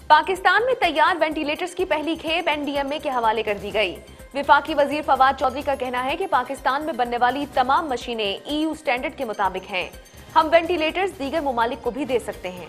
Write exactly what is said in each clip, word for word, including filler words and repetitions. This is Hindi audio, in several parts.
पाकिस्तान में तैयार वेंटिलेटर्स की पहली खेप एनडीएमए के हवाले कर दी गई। विफाकी वजीर फवाद चौधरी का कहना है कि पाकिस्तान में बनने वाली तमाम मशीनें ईयू स्टैंडर्ड के मुताबिक हैं। हम वेंटिलेटर्स दीगर ममालिक को भी दे सकते हैं।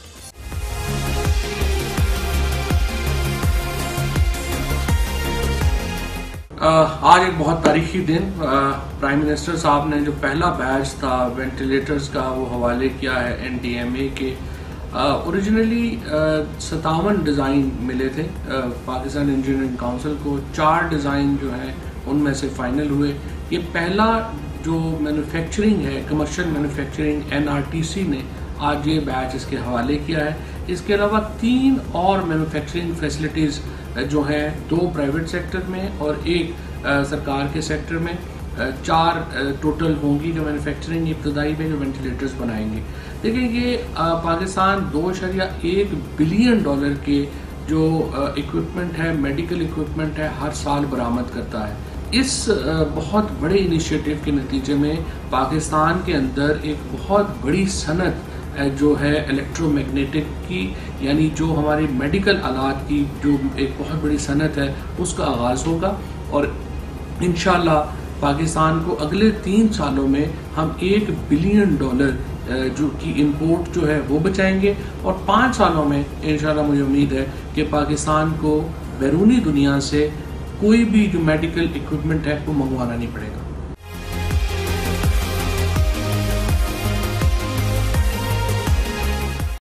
आज एक बहुत तारीखी दिन, प्राइम मिनिस्टर साहब ने जो पहला बैच था वेंटिलेटर्स का वो हवाले किया है एनडीएमए के। ओरिजिनली सतावन डिज़ाइन मिले थे पाकिस्तान इंजीनियरिंग काउंसिल को। चार डिज़ाइन जो हैं उनमें से फाइनल हुए। ये पहला जो मैन्युफैक्चरिंग है, कमर्शियल मैन्युफैक्चरिंग, एनआरटीसी ने आज ये बैच इसके हवाले किया है। इसके अलावा तीन और मैन्युफैक्चरिंग फैसिलिटीज़ जो हैं, दो प्राइवेट सेक्टर में और एक आ, सरकार के सेक्टर में, आ, चार आ, टोटल होंगी जो मैन्युफैक्चरिंग इब्तदाई में जो वेंटिलेटर्स बनाएंगे। देखिए ये आ, पाकिस्तान दो शरिया एक बिलियन डॉलर के जो इक्विपमेंट है, मेडिकल इक्विपमेंट है, हर साल बरामद करता है। इस आ, बहुत बड़े इनिशिएटिव के नतीजे में पाकिस्तान के अंदर एक बहुत बड़ी सनत जो है इलेक्ट्रोमैग्नेटिक की, यानी जो हमारी मेडिकल आलात की जो एक बहुत बड़ी सनत है उसका आगाज़ होगा। और इंशाल्लाह पाकिस्तान को अगले तीन सालों में हम एक बिलियन डॉलर जो की इंपोर्ट जो है वो बचाएंगे। और पाँच सालों में इंशाल्लाह मुझे उम्मीद है कि पाकिस्तान को बैरूनी दुनिया से कोई भी जो मेडिकल इक्विपमेंट है वो मंगवाना नहीं पड़ेगा।